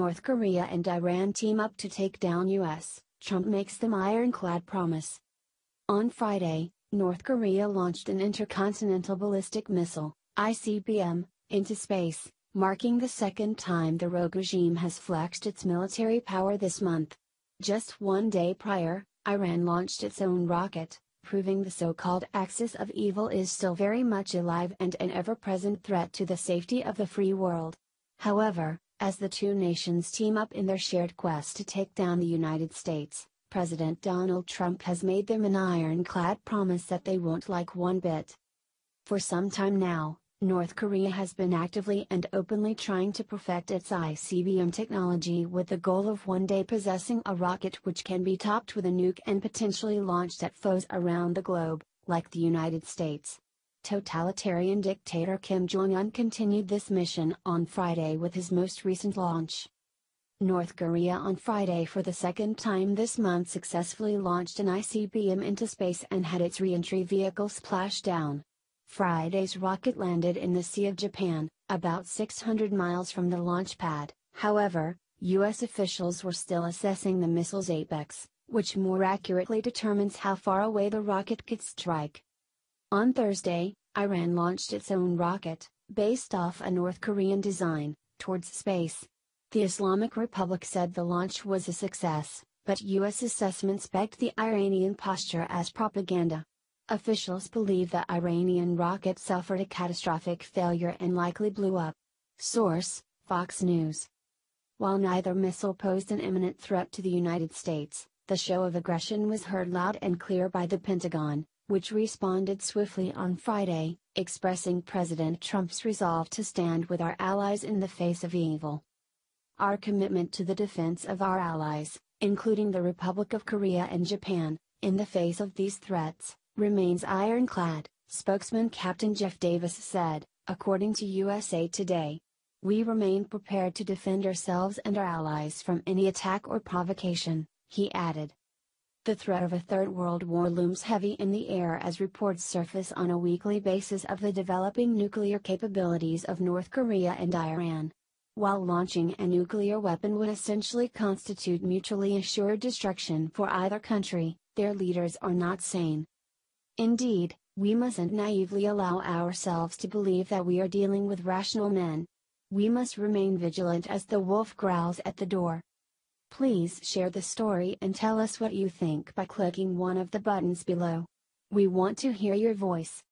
North Korea and Iran team up to take down US, Trump makes them ironclad promise. On Friday, North Korea launched an intercontinental ballistic missile, ICBM, into space, marking the second time the rogue regime has flexed its military power this month. Just one day prior, Iran launched its own rocket, proving the so-called axis of evil is still very much alive and an ever-present threat to the safety of the free world. However, as the two nations team up in their shared quest to take down the United States, President Donald Trump has made them an ironclad promise that they won't like one bit. For some time now, North Korea has been actively and openly trying to perfect its ICBM technology with the goal of one day possessing a rocket which can be topped with a nuke and potentially launched at foes around the globe, like the United States. Totalitarian dictator Kim Jong-un continued this mission on Friday with his most recent launch. North Korea on Friday for the second time this month successfully launched an ICBM into space and had its re-entry vehicle splash down. Friday's rocket landed in the Sea of Japan, about 600 miles from the launch pad. However, U.S. officials were still assessing the missile's apex, which more accurately determines how far away the rocket could strike. On Thursday, Iran launched its own rocket, based off a North Korean design, towards space. The Islamic Republic said the launch was a success, but U.S. assessments pegged the Iranian posture as propaganda. Officials believe the Iranian rocket suffered a catastrophic failure and likely blew up. Source: Fox News. While neither missile posed an imminent threat to the United States, the show of aggression was heard loud and clear by the Pentagon, which responded swiftly on Friday, expressing President Trump's resolve to stand with our allies in the face of evil. Our commitment to the defense of our allies, including the Republic of Korea and Japan, in the face of these threats, remains ironclad, spokesman Captain Jeff Davis said, according to USA Today. We remain prepared to defend ourselves and our allies from any attack or provocation, he added. The threat of a Third World War looms heavy in the air as reports surface on a weekly basis of the developing nuclear capabilities of North Korea and Iran. While launching a nuclear weapon would essentially constitute mutually assured destruction for either country, their leaders are not sane. Indeed, we mustn't naively allow ourselves to believe that we are dealing with rational men. We must remain vigilant as the wolf growls at the door. Please share the story and tell us what you think by clicking one of the buttons below. We want to hear your voice.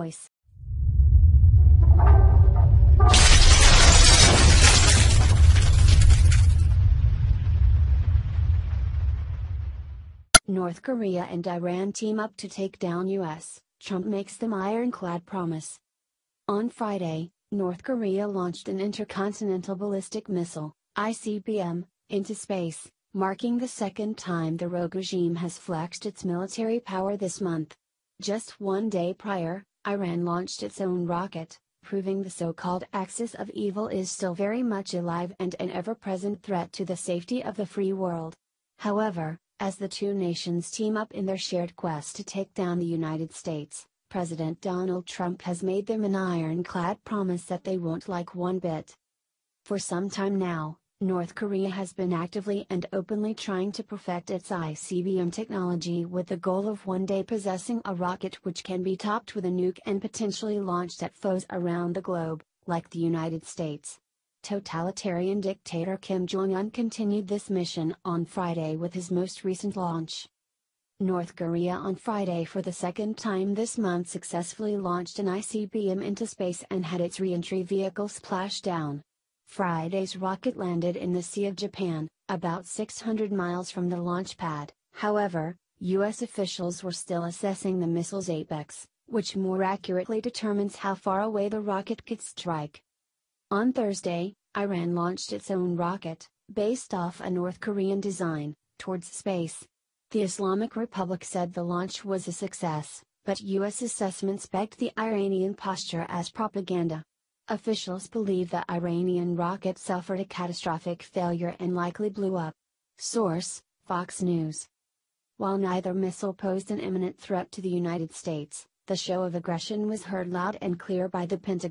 North Korea and Iran team up to take down US, Trump makes them ironclad promise. On Friday, North Korea launched an intercontinental ballistic missile, ICBM, into space, marking the second time the rogue regime has flexed its military power this month. Just one day prior, Iran launched its own rocket, proving the so-called axis of evil is still very much alive and an ever-present threat to the safety of the free world. However, as the two nations team up in their shared quest to take down the United States, President Donald Trump has made them an ironclad promise that they won't like one bit. For some time now, North Korea has been actively and openly trying to perfect its ICBM technology with the goal of one day possessing a rocket which can be topped with a nuke and potentially launched at foes around the globe, like the United States. Totalitarian dictator Kim Jong-un continued this mission on Friday with his most recent launch. North Korea on Friday for the second time this month successfully launched an ICBM into space and had its re-entry vehicle splash down. Friday's rocket landed in the Sea of Japan, about 600 miles from the launch pad. However, U.S. officials were still assessing the missile's apex, which more accurately determines how far away the rocket could strike. On Thursday, Iran launched its own rocket, based off a North Korean design, towards space. The Islamic Republic said the launch was a success, but U.S. assessments pegged the Iranian posture as propaganda. Officials believe the Iranian rocket suffered a catastrophic failure and likely blew up. Source: Fox News. While neither missile posed an imminent threat to the United States, the show of aggression was heard loud and clear by the Pentagon,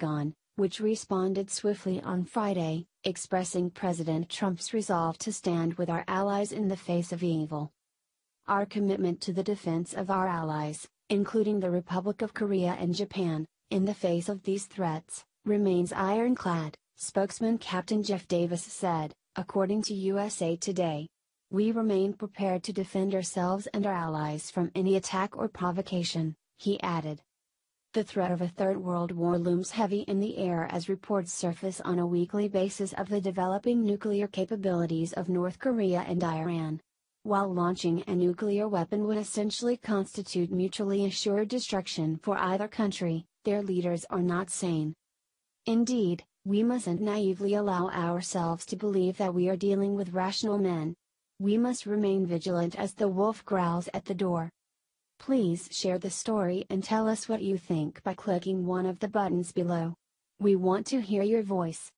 which responded swiftly on Friday, expressing President Trump's resolve to stand with our allies in the face of evil. Our commitment to the defense of our allies, including the Republic of Korea and Japan, in the face of these threats, remains ironclad, spokesman Captain Jeff Davis said, according to USA Today. We remain prepared to defend ourselves and our allies from any attack or provocation, he added. The threat of a Third World War looms heavy in the air as reports surface on a weekly basis of the developing nuclear capabilities of North Korea and Iran. While launching a nuclear weapon would essentially constitute mutually assured destruction for either country, their leaders are not sane. Indeed, we mustn't naively allow ourselves to believe that we are dealing with rational men. We must remain vigilant as the wolf growls at the door. Please share the story and tell us what you think by clicking one of the buttons below. We want to hear your voice.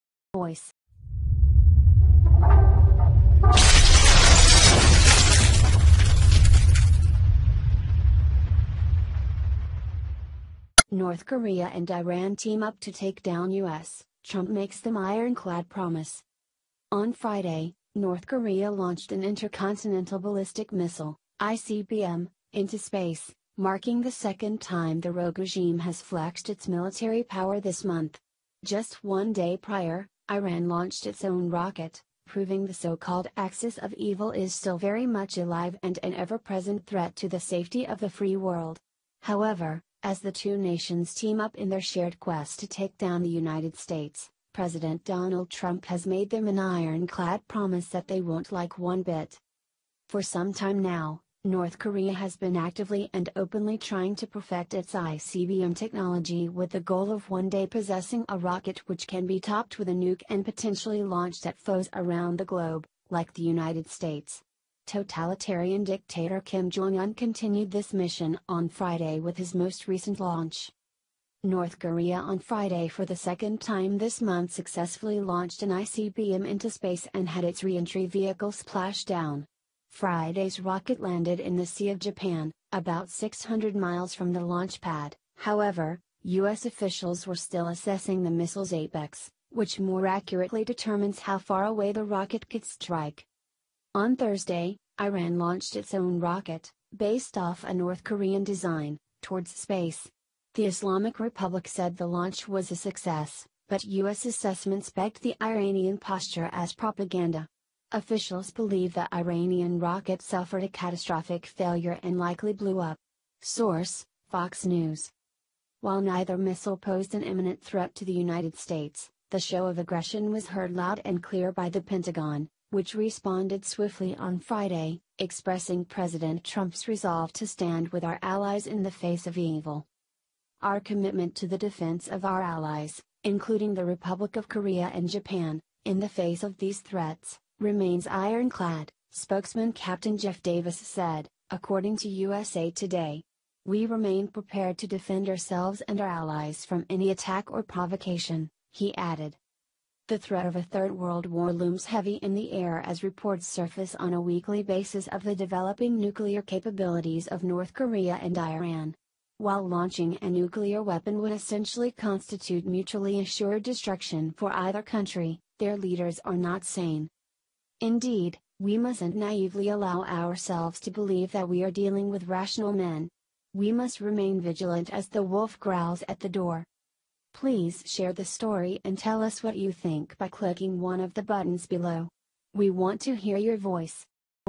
North Korea and Iran team up to take down US, Trump makes them ironclad promise. On Friday, North Korea launched an intercontinental ballistic missile, ICBM, into space, marking the second time the rogue regime has flexed its military power this month. Just one day prior, Iran launched its own rocket, proving the so-called axis of evil is still very much alive and an ever-present threat to the safety of the free world. However, as the two nations team up in their shared quest to take down the United States, President Donald Trump has made them an ironclad promise that they won't like one bit. For some time now, North Korea has been actively and openly trying to perfect its ICBM technology with the goal of one day possessing a rocket which can be topped with a nuke and potentially launched at foes around the globe, like the United States. Totalitarian dictator Kim Jong-un continued this mission on Friday with his most recent launch. North Korea on Friday for the second time this month successfully launched an ICBM into space and had its re-entry vehicle splash down. Friday's rocket landed in the Sea of Japan, about 600 miles from the launch pad. However, U.S. officials were still assessing the missile's apex, which more accurately determines how far away the rocket could strike. On Thursday, Iran launched its own rocket, based off a North Korean design, towards space. The Islamic Republic said the launch was a success, but U.S. assessments pegged the Iranian posture as propaganda. Officials believe the Iranian rocket suffered a catastrophic failure and likely blew up. Source: Fox News. While neither missile posed an imminent threat to the United States, the show of aggression was heard loud and clear by the Pentagon, which responded swiftly on Friday, expressing President Trump's resolve to stand with our allies in the face of evil. Our commitment to the defense of our allies, including the Republic of Korea and Japan, in the face of these threats, remains ironclad, spokesman Captain Jeff Davis said, according to USA Today. We remain prepared to defend ourselves and our allies from any attack or provocation, he added. The threat of a Third World War looms heavy in the air as reports surface on a weekly basis of the developing nuclear capabilities of North Korea and Iran. While launching a nuclear weapon would essentially constitute mutually assured destruction for either country, their leaders are not sane. Indeed, we mustn't naively allow ourselves to believe that we are dealing with rational men. We must remain vigilant as the wolf growls at the door. Please share the story and tell us what you think by clicking one of the buttons below. We want to hear your voice.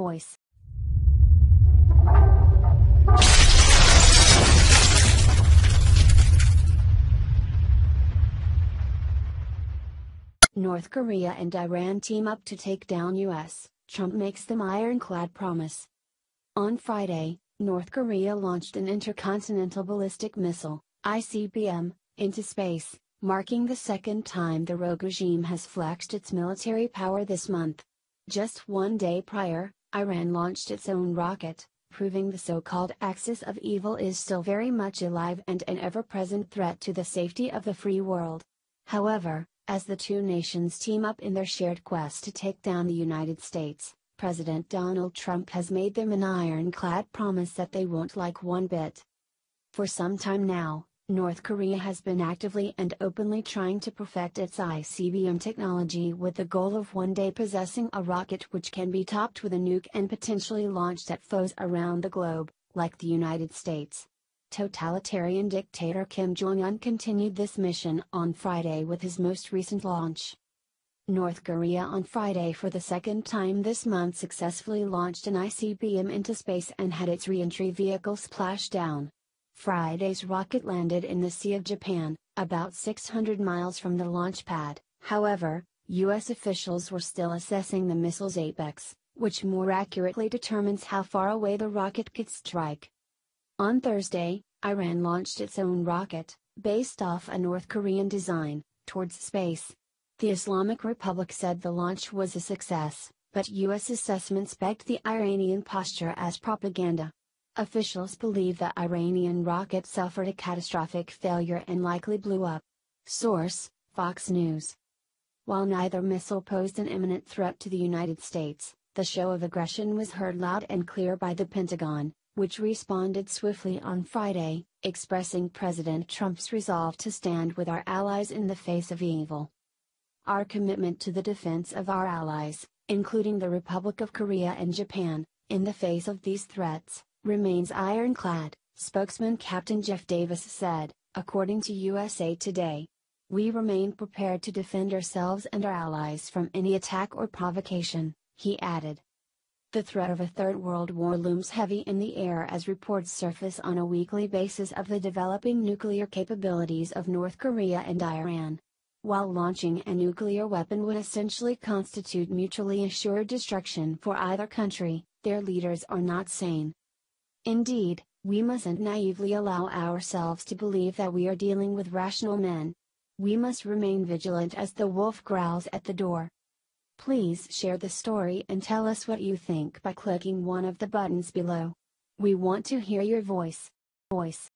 North Korea and Iran team up to take down US, Trump makes them ironclad promise. On Friday, North Korea launched an intercontinental ballistic missile, ICBM, into space, marking the second time the rogue regime has flexed its military power this month. Just one day prior, Iran launched its own rocket, proving the so-called axis of evil is still very much alive and an ever-present threat to the safety of the free world. However, as the two nations team up in their shared quest to take down the United States, President Donald Trump has made them an ironclad promise that they won't like one bit. For some time now, North Korea has been actively and openly trying to perfect its ICBM technology with the goal of one day possessing a rocket which can be topped with a nuke and potentially launched at foes around the globe, like the United States. Totalitarian dictator Kim Jong-un continued this mission on Friday with his most recent launch. North Korea on Friday for the second time this month successfully launched an ICBM into space and had its re-entry vehicle splash down. Friday's rocket landed in the Sea of Japan, about 600 miles from the launch pad. However, U.S. officials were still assessing the missile's apex, which more accurately determines how far away the rocket could strike. On Thursday, Iran launched its own rocket, based off a North Korean design, towards space. The Islamic Republic said the launch was a success, but U.S. assessments pegged the Iranian posture as propaganda. Officials believe the Iranian rocket suffered a catastrophic failure and likely blew up. Source: Fox News. While neither missile posed an imminent threat to the United States, the show of aggression was heard loud and clear by the Pentagon, which responded swiftly on Friday, expressing President Trump's resolve to stand with our allies in the face of evil. Our commitment to the defense of our allies, including the Republic of Korea and Japan, in the face of these threats, remains ironclad, spokesman Captain Jeff Davis said, according to USA Today. We remain prepared to defend ourselves and our allies from any attack or provocation, he added. The threat of a third world war looms heavy in the air as reports surface on a weekly basis of the developing nuclear capabilities of North Korea and Iran. While launching a nuclear weapon would essentially constitute mutually assured destruction for either country, their leaders are not sane. Indeed, we mustn't naively allow ourselves to believe that we are dealing with rational men. We must remain vigilant as the wolf growls at the door. Please share the story and tell us what you think by clicking one of the buttons below. We want to hear your voice.